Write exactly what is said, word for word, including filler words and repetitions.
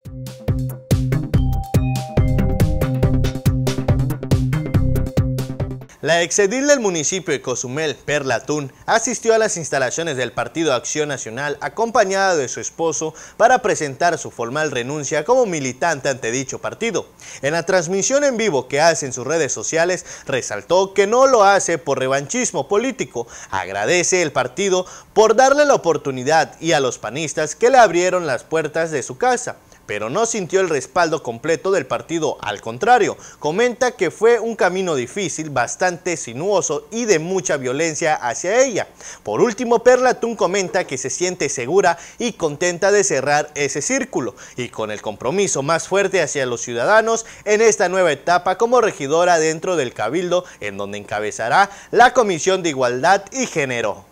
La exedil del municipio de Cozumel, Perla Tun, asistió a las instalaciones del Partido Acción Nacional acompañada de su esposo para presentar su formal renuncia como militante ante dicho partido. En la transmisión en vivo que hace en sus redes sociales, resaltó que no lo hace por revanchismo político. Agradece el partido por darle la oportunidad y a los panistas que le abrieron las puertas de su casa, pero no sintió el respaldo completo del partido, al contrario, comenta que fue un camino difícil, bastante sinuoso y de mucha violencia hacia ella. Por último, Perla Tun comenta que se siente segura y contenta de cerrar ese círculo y con el compromiso más fuerte hacia los ciudadanos en esta nueva etapa como regidora dentro del Cabildo, en donde encabezará la Comisión de Igualdad y Género.